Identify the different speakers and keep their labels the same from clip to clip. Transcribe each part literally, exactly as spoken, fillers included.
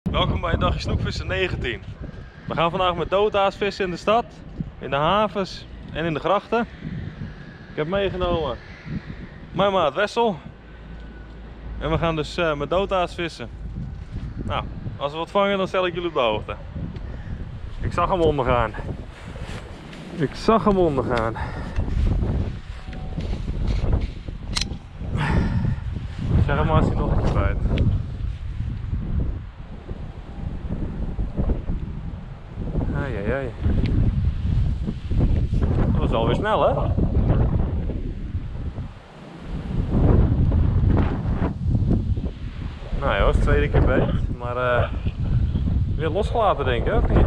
Speaker 1: Welkom bij een dagje snoekvissen negentien. We gaan vandaag met doodaas vissen in de stad, in de havens en in de grachten. Ik heb meegenomen mijn maat Wessel. En we gaan dus uh, met doodaas vissen. Nou, als we wat vangen dan stel ik jullie op de hoogte. Ik zag hem ondergaan. Ik zag hem ondergaan. Zeg hem maar als hij nog iets bijt. Ai, ai, ai. Dat was alweer snel, hè? Nou ja, dat was de tweede keer beet, maar uh, weer losgelaten denk ik, of niet?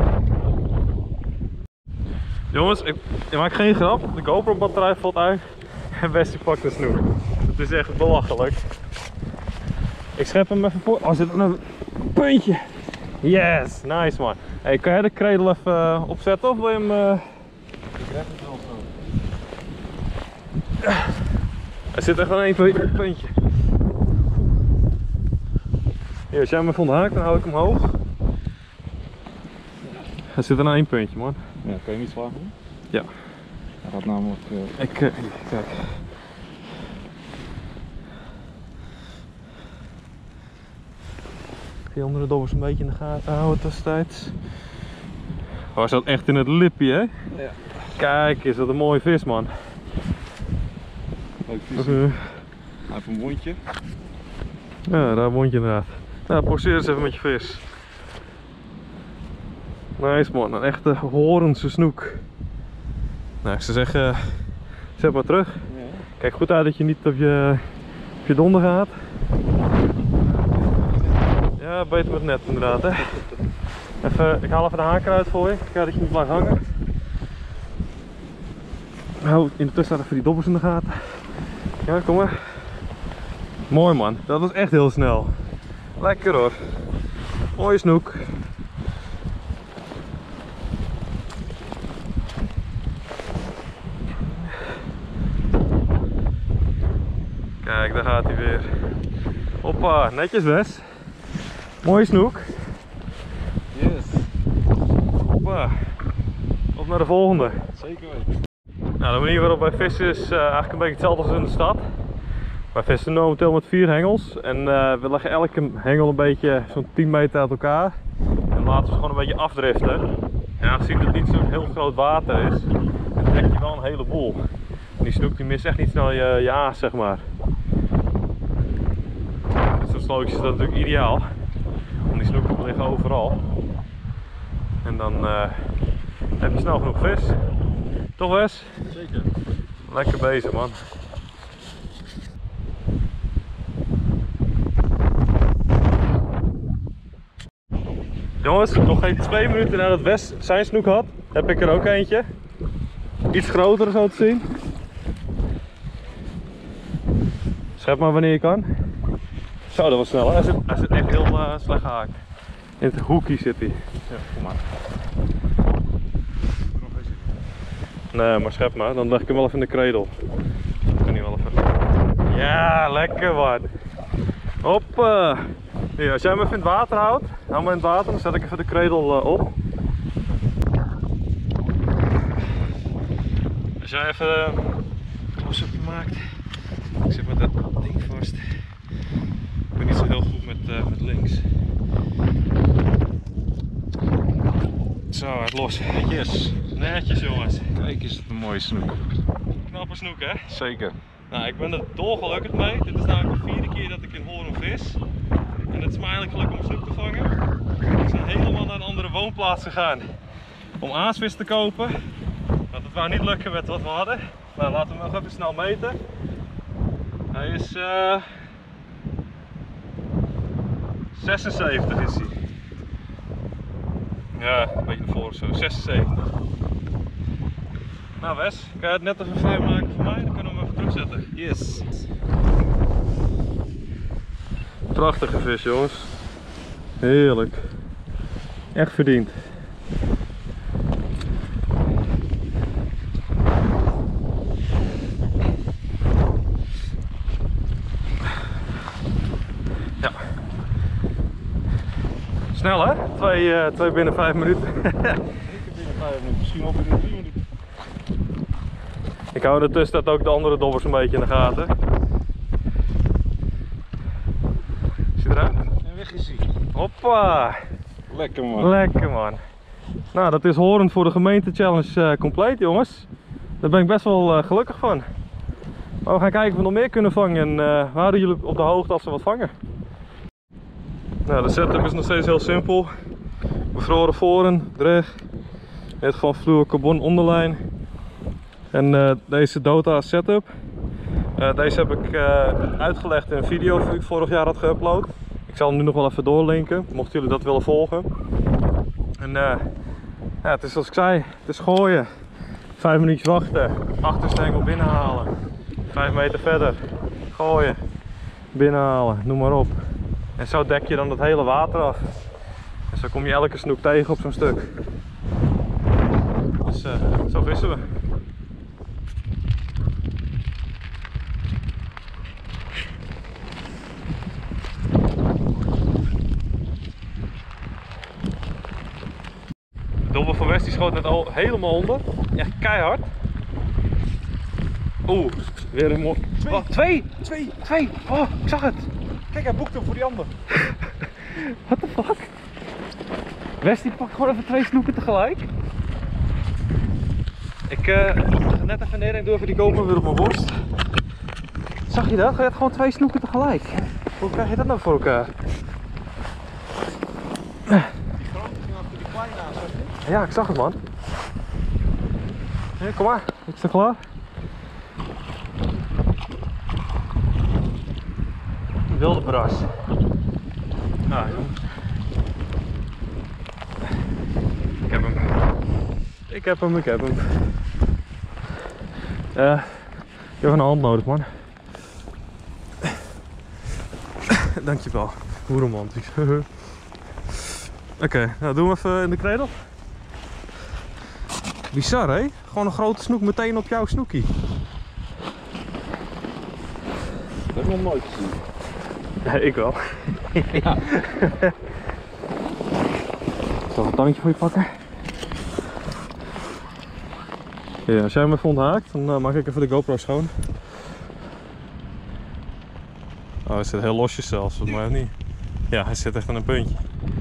Speaker 1: Jongens, ik, ik maak geen grap, de GoPro batterij valt uit en Westie pakt een snoek. Het is echt belachelijk. Ik schep hem even voor. Oh, zit er een puntje. Yes, nice man. Hey, kan jij de kredel even uh, opzetten of wil je hem... Uh...
Speaker 2: Ik krijg het wel zo.
Speaker 1: Er zit echt aan één puntje. Hier, als jij hem even onthaakt, dan hou ik hem hoog. Er zit er aan één puntje man.
Speaker 2: Ja, kan je niet zwaar doen?
Speaker 1: Ja.
Speaker 2: Hij gaat namelijk... Uh...
Speaker 1: Ik, uh, kijk. Die andere dobbers een beetje in de gaten houden tussentijds. Oh, hij zat echt in het lipje, hè?
Speaker 2: Ja.
Speaker 1: Kijk, is dat een mooie vis, man.
Speaker 2: Leuk vis.
Speaker 1: Uh,
Speaker 2: Hij heeft een mondje.
Speaker 1: ja, daar een mondje inderdaad. Nou, poseer eens even met je vis. Nice man, een echte Hoornse snoek. Nou, ik zou zeggen, zet maar terug.
Speaker 2: Ja.
Speaker 1: Kijk goed uit dat je niet op je, op je donder gaat. Ja, beter met het net inderdaad, hè. Even, ik haal even de haak eruit voor je. Kijk dat je niet blijft hangen. Hou in de tussentijd even die dobbels in de gaten. Ja, kom maar. Mooi man, dat was echt heel snel. Lekker hoor. Mooie snoek. Kijk, daar gaat hij weer. Hoppa, netjes Wes. Mooie snoek.
Speaker 2: Yes.
Speaker 1: Hoppa. Op naar de volgende.
Speaker 2: Zeker weten.
Speaker 1: Nou, de manier waarop wij vissen is uh, eigenlijk een beetje hetzelfde als in de stad. Wij vissen momenteel met vier hengels en uh, we leggen elke hengel een beetje zo'n tien meter uit elkaar. En laten we ze gewoon een beetje afdriften. En aangezien het niet zo'n heel groot water is, dan trek je wel een heleboel. En die snoek die mist echt niet snel je, je aas, zeg maar. Dit soort slootjes is dat natuurlijk ideaal. Want die snoeken liggen overal. En dan uh, heb je snel genoeg vis. Toch Wes?
Speaker 2: Zeker.
Speaker 1: Lekker bezig man. Jongens, nog geen twee minuten nadat Wes zijn snoek had, heb ik er ook eentje. Iets groter zo te zien. Schep maar wanneer je kan. Zo, dat was snel. Hij zit, hij zit echt heel uh, slecht gehaakt. In het hoekje zit hij.
Speaker 2: Ja, kom maar.
Speaker 1: Nee, maar schep maar. Dan leg ik hem wel even in de kredel. Ik kan niet wel even. Ja, lekker man. Hoppa. Hier, als jij hem even in het water houdt, hou me in het water, dan zet ik even de kredel uh, op. Als jij even uh, een close-upje maakt. Ik zit met dat ding vast. Ik ben niet zo heel goed met, uh, met links. Zo, het los. Netjes. Netjes jongens.
Speaker 2: Kijk, is het een mooie snoek.
Speaker 1: Knappe snoek hè?
Speaker 2: Zeker.
Speaker 1: Nou, ik ben er dolgelukkig mee. Dit is namelijk de vierde keer dat ik in Hoorn vis. En het is me eigenlijk gelukt om een snoek te vangen. Ik ben helemaal naar een andere woonplaats gegaan om aasvis te kopen. Want het wou niet lukken met wat we hadden. Nou, laten we hem nog even snel meten. Hij is uh, zesenzeventig is hij. Ja, een beetje naar voren zo, zesenzeventig. Nou Wes, kan je het net even vrijmaken voor mij? Dan kunnen we hem even terugzetten.
Speaker 2: Yes.
Speaker 1: Prachtige vis jongens. Heerlijk. Echt verdiend. Snel hè? Twee, uh, twee binnen vijf minuten.
Speaker 2: Ik heb binnen vijf minuten, misschien wel binnen drie minuten.
Speaker 1: Ik hou ertussen dat ook de andere dobbers een beetje in de gaten. Is hij eruit?
Speaker 2: En weg is hij.
Speaker 1: Hoppa!
Speaker 2: Lekker man.
Speaker 1: Lekker man. Nou, dat is horend voor de gemeente challenge uh, compleet jongens. Daar ben ik best wel uh, gelukkig van. Maar we gaan kijken of we nog meer kunnen vangen en uh, we houden jullie op de hoogte als we wat vangen. Nou, de setup is nog steeds heel simpel. Bevroren voren, dreg. In dit geval fluorocarbon onderlijn. En uh, deze Dota setup. Uh, deze heb ik uh, uitgelegd in een video die ik vorig jaar had geüpload. Ik zal hem nu nog wel even doorlinken, mochten jullie dat willen volgen. En uh, ja, het is zoals ik zei, het is gooien. Vijf minuutjes wachten, achterstengel binnenhalen. Vijf meter verder, gooien, binnenhalen, noem maar op. En zo dek je dan het hele water af. En zo kom je elke snoek tegen op zo'n stuk. Dus uh, zo vissen we. De dobbel van West die schoot net al helemaal onder. Echt keihard. Oeh, weer een mooi.
Speaker 2: Twee.
Speaker 1: Oh, twee!
Speaker 2: Twee.
Speaker 1: Twee! Oh, ik zag het!
Speaker 2: Kijk, hij boekt hem voor die ander.
Speaker 1: What the fuck? West die pakt gewoon even twee snoeken tegelijk. Ik uh, ga net even neer en doe even die GoPro weer op mijn borst. Zag je dat? Je had gewoon twee snoeken tegelijk. Hoe krijg je dat nou voor elkaar?
Speaker 2: Die grote ging achter die kleine aan, zag je?
Speaker 1: Ja, ik zag het man. Ja, kom maar, ik sta klaar. Wilde bras. Nou, ik heb hem. Ik heb hem, ik heb hem. Uh, ik heb een hand nodig man. Dankjewel, hoe romantisch. Oké, okay, nou doen we even in de kredel. Bizar hè? Gewoon een grote snoek meteen op jouw snoekie.
Speaker 2: Dat heb ik nog nooit gezien.
Speaker 1: Ja, ik wel.
Speaker 2: Ja.
Speaker 1: Ik zal een tandje voor je pakken. Ja, als jij hem even onthaakt, dan uh, maak ik even de GoPro schoon. Oh, hij zit heel losjes zelfs, volgens mij of niet? Ja, hij zit echt aan een puntje.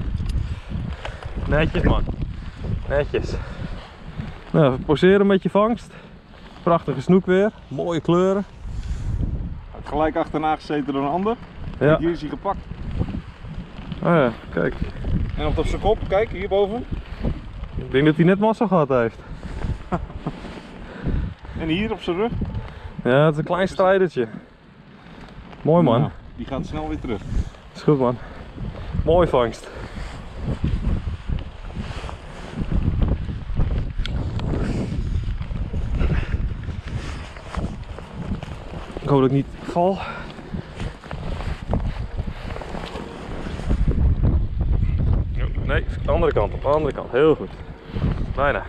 Speaker 1: Netjes man. Netjes. Nou, even poseren met je vangst. Prachtige snoek weer. Mooie kleuren.
Speaker 2: Had gelijk achterna gezeten door een ander.
Speaker 1: Ja.
Speaker 2: Kijk, hier is hij gepakt.
Speaker 1: Oh ja, kijk.
Speaker 2: En op zijn kop, kijk hierboven.
Speaker 1: Ik denk dat hij net massa gehad heeft.
Speaker 2: En hier op zijn rug.
Speaker 1: Ja, het is een klein strijdertje. Mooi man.
Speaker 2: Nou, die gaat snel weer terug.
Speaker 1: Is goed man. Mooi vangst. Ik hoop dat ik niet val. Nee, de andere kant op, de andere kant. Heel goed. Bijna.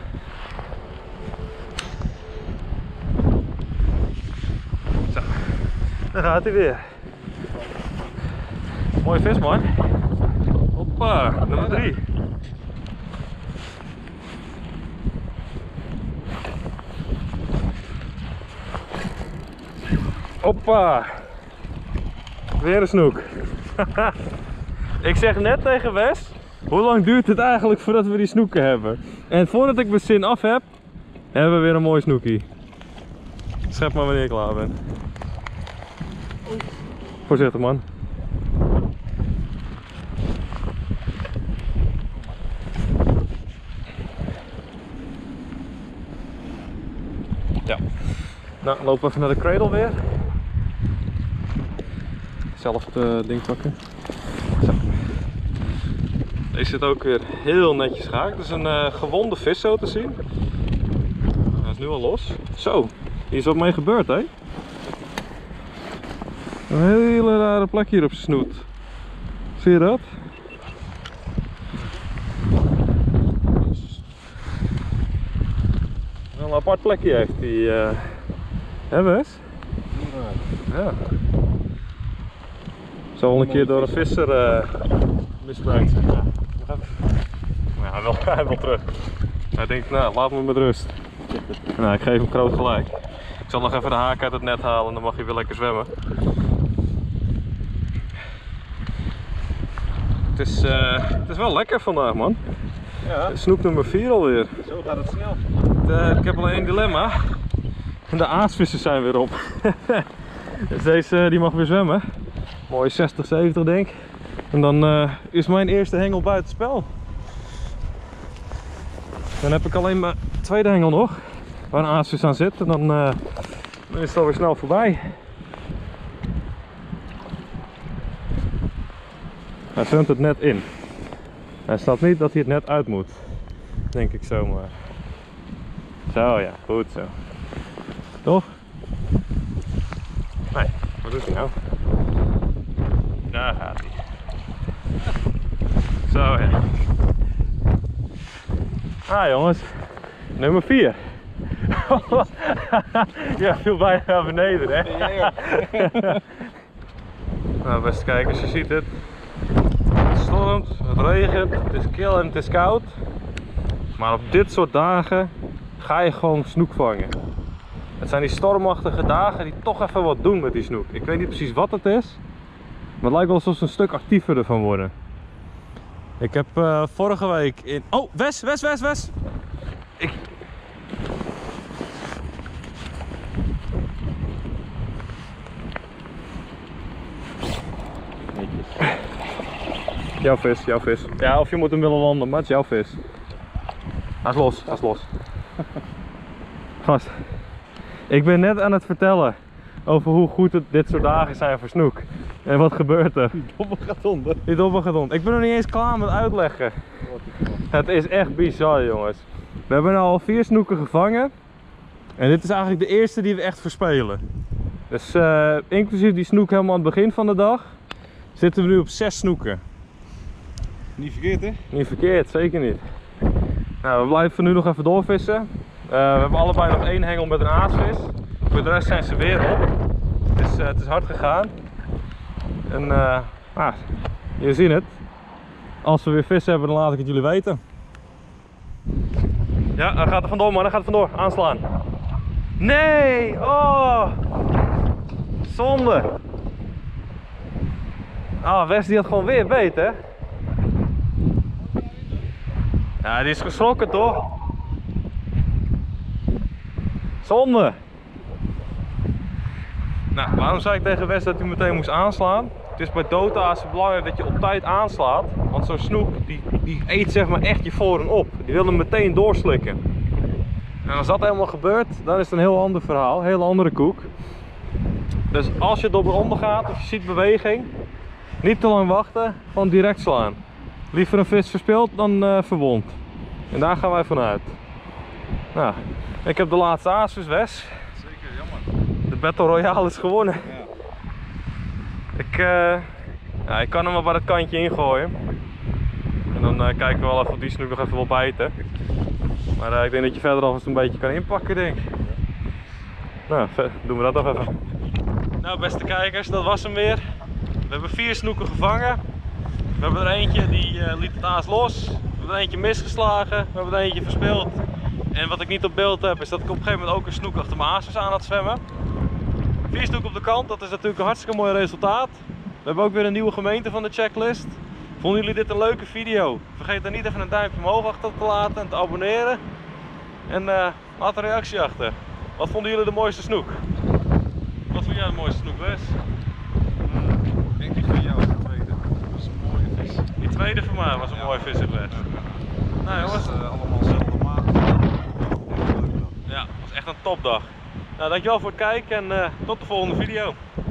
Speaker 1: Zo, daar gaat hij weer. Mooie vis man. Hoppa, nummer drie. Hoppa. Weer een snoek. Ik zeg net tegen Wes, hoe lang duurt het eigenlijk voordat we die snoeken hebben? En voordat ik mijn zin af heb, hebben we weer een mooi snoekie. Schep maar wanneer je klaar bent. Voorzichtig man. Ja. Nou, lopen we even naar de cradle weer. Hetzelfde ding pakken. Zo. Deze zit ook weer heel netjes gehaakt. Het is een uh, gewonde vis zo te zien. Hij is nu al los. Zo, hier is wat mee gebeurd hè. Een hele rare plek hier op zijn snoet. Zie je dat? Een apart plekje heeft hij. Uh... Hè Wes? Ja. Zal wel een keer door een visser uh, misbruikt zijn.
Speaker 2: We gaan
Speaker 1: wil, hij wil terug. Hij denkt, nou, laat me met rust. Nou, ik geef hem groot gelijk. Ik zal nog even de haak uit het net halen en dan mag hij weer lekker zwemmen. Het is, uh, het is wel lekker vandaag, man.
Speaker 2: Ja.
Speaker 1: Snoek nummer vier alweer.
Speaker 2: Zo gaat het snel.
Speaker 1: Uh, ik heb alleen één dilemma. De aasvissen zijn weer op. Dus deze die mag weer zwemmen. Mooi zestig, zeventig denk ik. En dan uh, is mijn eerste hengel buitenspel. Dan heb ik alleen mijn tweede hengel nog. Waar een aasvis aan zit. En dan, uh, dan is het alweer snel voorbij. Hij zwemt het net in. Hij snapt niet dat hij het net uit moet. Denk ik zomaar. Zo ja, goed zo. Toch? Nee, wat doet hij nou? Daar gaat hij. Zo ja. Ah jongens, nummer vier. Ja, viel bijna naar beneden hè. Nou beste kijkers, je ziet het. Het stormt, het regent, het is kil en het is koud. Maar op dit soort dagen ga je gewoon snoek vangen. Het zijn die stormachtige dagen die toch even wat doen met die snoek. Ik weet niet precies wat het is, maar het lijkt wel alsof ze een stuk actiever ervan worden. Ik heb uh, vorige week in... Oh, Wes, Wes, Wes, Wes! Ik... Jouw vis, jouw vis. Ja, of je moet hem willen landen, maar het is jouw vis. Hij is los, hij is los. Gast, ik ben net aan het vertellen over hoe goed het dit soort dagen zijn voor snoek. En wat gebeurt er?
Speaker 2: Die dobbel gaat onder.
Speaker 1: Die dobbel gaat onder. Ik ben nog niet eens klaar met uitleggen. Het is echt bizar jongens. We hebben nu al vier snoeken gevangen. En dit is eigenlijk de eerste die we echt verspelen. Dus uh, inclusief die snoek helemaal aan het begin van de dag, zitten we nu op zes snoeken.
Speaker 2: Niet verkeerd hè?
Speaker 1: Niet verkeerd, zeker niet. Nou, we blijven nu nog even doorvissen. Uh, we hebben allebei nog één hengel met een aasvis. Voor de rest zijn ze weer op. Het is, uh, het is hard gegaan. En uh, ah, jullie zien het. Als we weer vis hebben, dan laat ik het jullie weten. Ja, hij gaat er vandoor man, hij gaat er vandoor. Aanslaan. Nee! Oh! Zonde! Ah, Wes die had gewoon weer beet hè? Ja, die is geschrokken toch? Zonde! Nou, waarom zei ik tegen Wes dat hij meteen moest aanslaan? Het is bij doodaas belangrijk dat je op tijd aanslaat. Want zo'n snoek, die, die eet zeg maar echt je voren op. Die wil hem meteen doorslikken. En als dat helemaal gebeurt, dan is het een heel ander verhaal. Een heel andere koek. Dus als je dobber onder gaat of je ziet beweging, niet te lang wachten, gewoon direct slaan. Liever een vis verspeeld dan uh, verwond. En daar gaan wij vanuit. Nou, ik heb de laatste aasvis, Wes.
Speaker 2: Zeker, jammer.
Speaker 1: De Battle Royale is gewonnen.
Speaker 2: Ja.
Speaker 1: Ik, uh, ja, ik kan hem wel bij het kantje ingooien. En dan uh, kijken we wel even of die snoek nog even wil bijten. Maar uh, ik denk dat je verder alvast een beetje kan inpakken, denk ik. Nou, doen we dat nog even. Nou, beste kijkers, dat was hem weer. We hebben vier snoeken gevangen. We hebben er eentje die uh, liet het aas los. We hebben er eentje misgeslagen. We hebben er eentje verspeeld. En wat ik niet op beeld heb, is dat ik op een gegeven moment ook een snoek achter mijn aasvis aan had zwemmen. Vier snoeken op de kant, dat is natuurlijk een hartstikke mooi resultaat. We hebben ook weer een nieuwe gemeente van de checklist. Vonden jullie dit een leuke video? Vergeet dan niet even een duimpje omhoog achter te laten en te abonneren. En uh, laat een reactie achter. Wat vonden jullie de mooiste snoek? Wat vond jij de mooiste snoek, Wes?
Speaker 2: Ik denk die van jou, de tweede. Dat was een mooie vis.
Speaker 1: Die tweede voor mij was een
Speaker 2: Ja.
Speaker 1: mooie vis, Wes.
Speaker 2: Ja.
Speaker 1: Nou jongens.
Speaker 2: Uh, allemaal dezelfde maat.
Speaker 1: Ja, het was echt een topdag. Nou, dankjewel voor het kijken en uh, tot de volgende video.